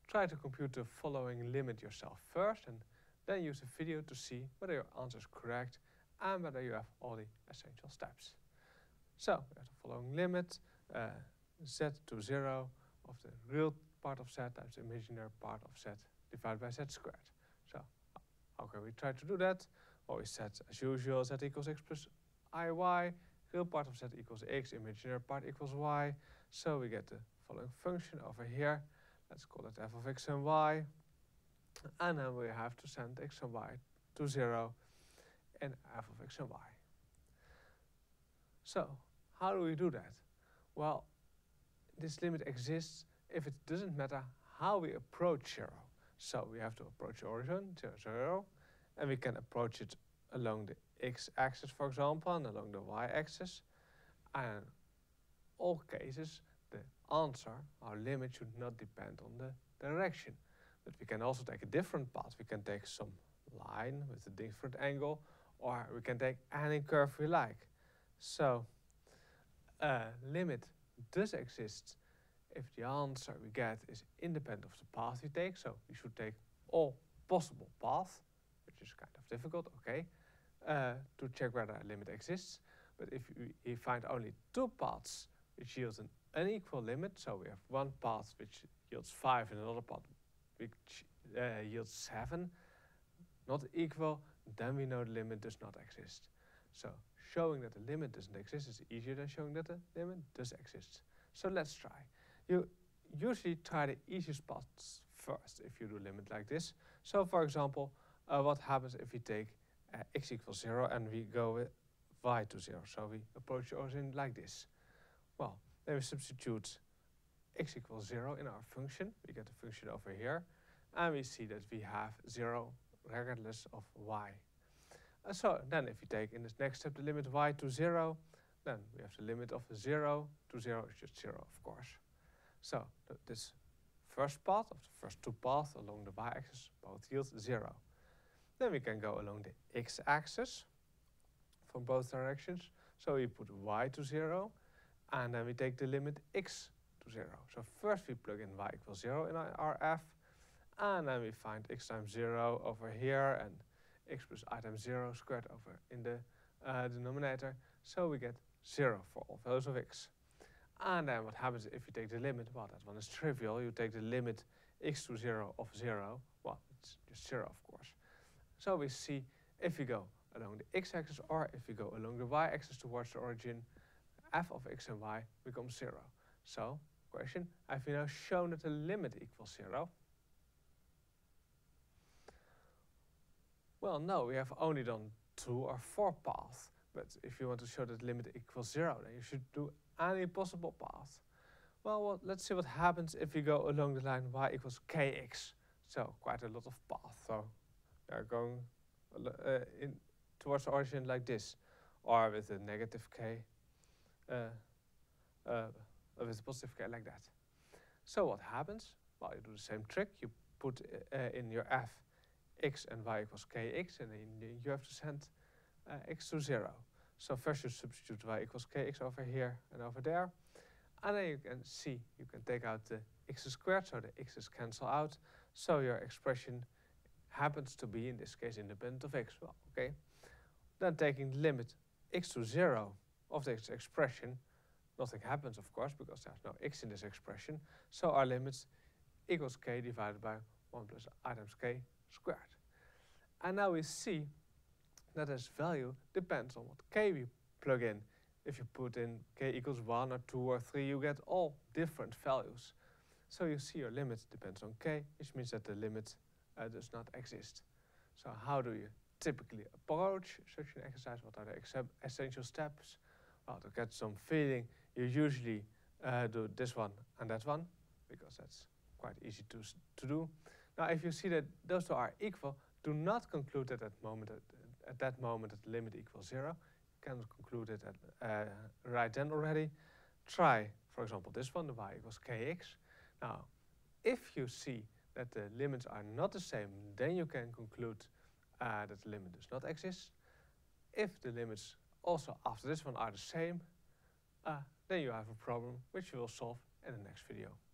Try to compute the following limit yourself first and then use the video to see whether your answer is correct and whether you have all the essential steps. So we have the following limit, z to 0 of the real part of z times the imaginary part of z divided by z squared. So how can we try to do that? Well, we set as usual z equals x plus iy, real part of z equals x, imaginary part equals y. So we get the following function over here. Let's call it f of x and y. And then we have to send x and y to 0 in f of x and y. So how do we do that? Well, this limit exists if it doesn't matter how we approach 0. So we have to approach the origin, 0, 0, and we can approach it along the x-axis, for example, and along the y-axis. And in all cases, the answer, our limit, should not depend on the direction. But we can also take a different path. We can take some line with a different angle, or we can take any curve we like. So a limit does exist if the answer we get is independent of the path we take. So we should take all possible paths, which is kind of difficult, okay, to check whether a limit exists. But if we find only two paths which yield an unequal limit, so we have one path which yields 5 and another path which yields 7, not equal, then we know the limit does not exist. So showing that the limit doesn't exist is easier than showing that the limit does exist. So let's try. You usually try the easiest paths first if you do a limit like this. So for example, what happens if we take x equals 0 and we go with y to 0? So we approach the origin like this. Well, then we substitute x equals 0 in our function. We get the function over here. And we see that we have 0 regardless of y. So then if we take in this next step the limit y to 0, then we have the limit of 0 to 0 is just 0, of course. So this first path of the first two paths along the y-axis both yield 0. Then we can go along the x-axis from both directions. So we put y to 0, and then we take the limit x to 0. So first we plug in y equals 0 in our f, and then we find x times 0 over here, and x plus I times 0 squared over in the denominator. So we get 0 for all values of x. And then what happens if you take the limit? Well, that one is trivial. You take the limit x to 0 of 0. Well, it's just 0, of course. So we see if we go along the x-axis or if we go along the y-axis towards the origin, f of x and y becomes 0. So, question, have we now shown that the limit equals 0? Well, no, we have only done 2 or 4 paths. But if you want to show that the limit equals 0, then you should do any possible path. Well, let's see what happens if we go along the line y equals kx. So quite a lot of paths. So we are going towards the origin like this, or with a negative k, with a positive k like that. So what happens? Well, you do the same trick. You put in your f x and y equals kx, and then you have to send x to 0. So first you substitute y equals kx over here and over there. And then you can see, you can take out the x squared, so the x's cancel out. So your expression happens to be, in this case, independent of x. Well, okay. Then taking the limit x to 0 of this expression, nothing happens, of course, because there's no x in this expression. So our limit equals k divided by 1 plus I times k squared. And now we see that this value depends on what k we plug in. If you put in k equals 1 or 2 or 3, you get all different values. So you see your limit depends on k, which means that the limit does not exist. So how do you typically approach such an exercise? What are the essential steps? Well, to get some feeling, you usually do this one and that one, because that's quite easy to do. Now, if you see that those two are equal, do not conclude at that moment that the limit equals 0. You can conclude it right then already. Try, for example, this one, the y equals kx. Now, if you see that the limits are not the same, then you can conclude that the limit does not exist. If the limits also after this one are the same, then you have a problem which you will solve in the next video.